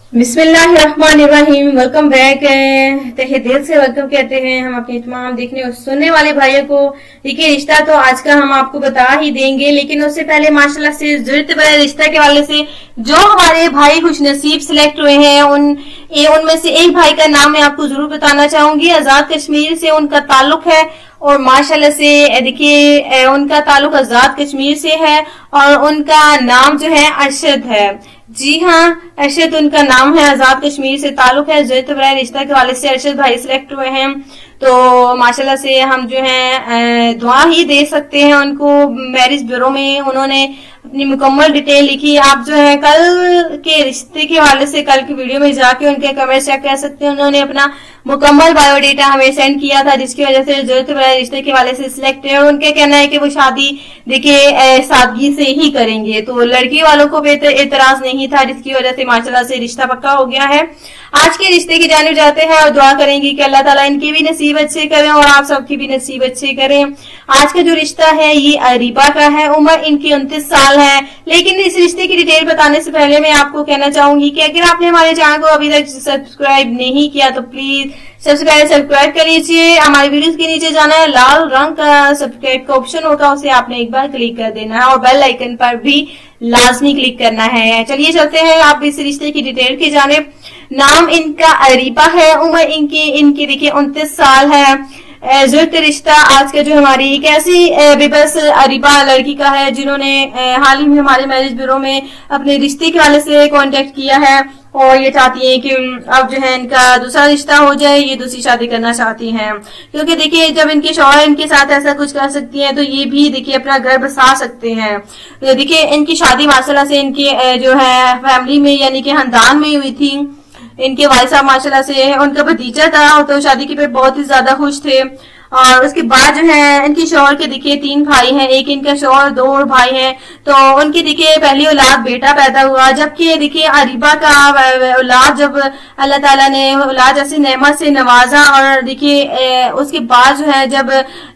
बिस्मिल्लाहिर्रहमानिर्रहीम। Welcome back. तहे दिल से वेलकम कहते हैं हम अपने तमाम देखने और सुनने वाले भाइयों को। देखिए, रिश्ता तो आज का हम आपको बता ही देंगे, लेकिन उससे पहले माशाल्लाह से जरूरत बड़े रिश्ता के वाले से जो हमारे भाई खुश नसीब सिलेक्ट हुए हैं उनमें से एक भाई का नाम मैं आपको जरूर बताना चाहूंगी। आजाद कश्मीर से उनका ताल्लुक है और माशाल्लाह से देखिए उनका ताल्लुक आजाद कश्मीर से है और उनका नाम जो है अरशद है। जी हाँ, अरशद उनका नाम है, आजाद कश्मीर से ताल्लुक है। जरूरत बड़ा रिश्ता के वाले से अरशद भाई सिलेक्ट हुए हैं, तो माशाल्लाह से हम जो है दुआ ही दे सकते हैं उनको। मैरिज ब्यूरो में उन्होंने अपनी मुकम्मल डिटेल लिखी। आप जो है कल के रिश्ते के वाले से कल की वीडियो में जाके उनके कमेंट चेक कर सकते हैं। उन्होंने अपना मुकम्मल बायोडेटा हमें सेंड किया था, जिसकी वजह से जरूरत बड़ा रिश्ते के वाले से सिलेक्ट है। उनका कहना है कि वो शादी देखिए सादगी से ही करेंगे, तो लड़की वालों को भी एतराज नहीं था, जिसकी वजह से माशाल्लाह से रिश्ता पक्का हो गया है। आज के रिश्ते की जानिब जाते हैं और दुआ करेंगे कि अल्लाह ताला इनके भी नसीब अच्छे करें और आप सबकी भी नसीब अच्छे करें। आज का जो रिश्ता है ये अरीबा का है, उम्र इनकी 29 साल है। लेकिन इस रिश्ते की डिटेल बताने से पहले मैं आपको कहना चाहूंगी कि अगर आपने हमारे चैनल को अभी तक सब्सक्राइब नहीं किया तो प्लीज सब्सक्राइब कर लीजिए। हमारे वीडियोस के नीचे जाना है, लाल रंग का सब्सक्राइब का ऑप्शन होगा, उसे आपने एक बार क्लिक कर देना है और बेल आइकन पर भी लाजमी क्लिक करना है। चलिए चलते हैं आप इस रिश्ते की डिटेल की जानिब। नाम इनका अरीबा है, उम्र इनकी देखिए 29 साल है। जरूरत रिश्ता आज का जो हमारी एक ऐसी बेबस अरीबा लड़की का है जिन्होंने हाल ही में हमारे मैरिज ब्यूरो में अपने रिश्ते के वाले से कांटेक्ट किया है और ये चाहती हैं कि अब जो है इनका दूसरा रिश्ता हो जाए, ये दूसरी शादी करना चाहती हैं। क्योंकि देखिए जब इनके शौहर इनके साथ ऐसा कुछ कर सकती हैं तो ये भी देखिए अपना घर बसा सकते हैं। तो देखिए इनकी शादी माशाल्लाह से इनके जो है फैमिली में यानी कि खानदान में हुई थी। इनके वालिद साहब माशाल्लाह से उनका भतीजा था, तो शादी के पे बहुत ही ज्यादा खुश थे। और उसके बाद जो है इनके शौहर के देखिए 3 भाई हैं, एक इनका शौहर 2 और भाई हैं। तो उनकी देखिए पहली औलाद बेटा पैदा हुआ, जबकि देखिए अरीबा का औलाद जब अल्लाह ताला ने औलाद ऐसी नेमत से नवाजा और देखिए उसके बाद जो है जब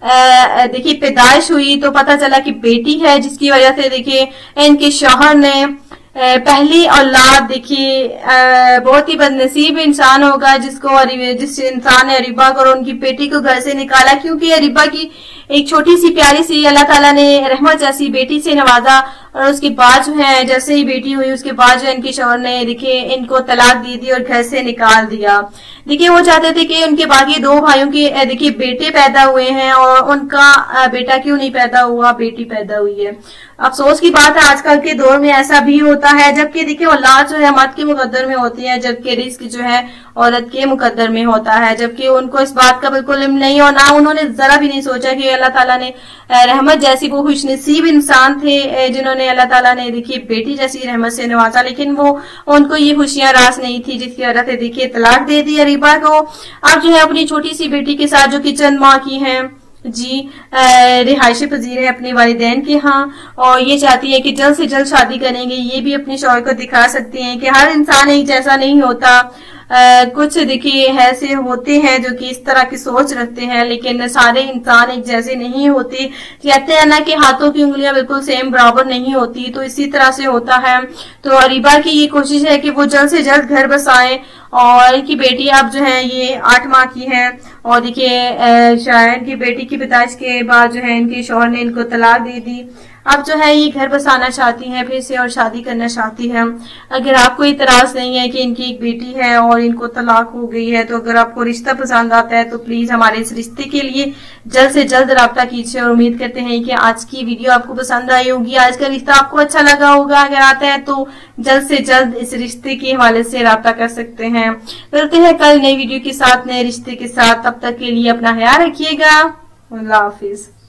देखिए पैदाइश हुई तो पता चला कि बेटी है, जिसकी वजह से देखिए इनके शौहर ने पहली औलाद देखिए बहुत ही बदनसीब इंसान होगा जिस इंसान ने अरीबा को और उनकी बेटी को घर से निकाला, क्योंकि अरीबा की एक छोटी सी प्यारी सी अल्लाह ताला ने रहमत जैसी बेटी से नवाजा। और उसके बाद जो है जैसे ही बेटी हुई उसके बाद जो इनके शौहर ने देखिए इनको तलाक दे दी और घर से निकाल दिया। देखिए वो चाहते थे कि उनके बाकी 2 भाइयों के देखिए बेटे पैदा हुए हैं और उनका बेटा क्यों नहीं पैदा हुआ, बेटी पैदा हुई है। अफसोस की बात है आजकल के दौर में ऐसा भी होता है, जबकि देखिए औलाद जो है मर्द के मुकद्दर में होती है, जबकि रिस्क जो है औरत के मुकद्दर में होता है। जबकि उनको इस बात का बिल्कुल इल्म नहीं और ना उन्होंने जरा भी नहीं सोचा कि अल्लाह ताला ने रहमत जैसी वो खुशनसीब इंसान थे जिन्होंने अल्लाह ताला ने देखिए बेटी जैसी रहमत से नवाजा, लेकिन वो उनको ये खुशियां रास नहीं थी, जिसकी वजह से देखिए तलाक दे दी अरीबा को। अब जो है अपनी छोटी सी बेटी के साथ जो कि चंद माह की है जी रिहायशी पजीर है अपने वालिदैन के यहाँ और ये चाहती है कि जल्द से जल्द शादी करेंगे। ये भी अपने शौहर को दिखा सकती हैं कि हर इंसान एक जैसा नहीं होता। कुछ देखिए ऐसे होते हैं जो कि इस तरह की सोच रखते हैं, लेकिन सारे इंसान एक जैसे नहीं होते। कहते हैं ना कि हाथों की उंगलियां बिल्कुल सेम बराबर नहीं होती, तो इसी तरह से होता है। तो अरीबा की ये कोशिश है कि वो जल्द से जल्द घर बसाएं और इनकी बेटी अब जो है ये 8 माह की है और देखिए शायद की बेटी की पैदाइश के बाद जो है इनके शौहर ने इनको तलाक दे दी। अब जो है ये घर बसाना चाहती हैं फिर से और शादी करना चाहती हैं। अगर आपको इतराज नहीं है कि इनकी एक बेटी है और इनको तलाक हो गई है, तो अगर आपको रिश्ता पसंद आता है तो प्लीज हमारे इस रिश्ते के लिए जल्द से जल्द राब्ता कीजिए और उम्मीद करते हैं कि आज की वीडियो आपको पसंद आई होगी, आज का रिश्ता आपको अच्छा लगा होगा। अगर आता है तो जल्द से जल्द इस रिश्ते के हवाले से राब्ता कर सकते हैं। मिलते हैं कल नई वीडियो के साथ, नए रिश्ते के साथ। तब तक के लिए अपना ख्याल रखिएगा। अल्लाह हाफिज।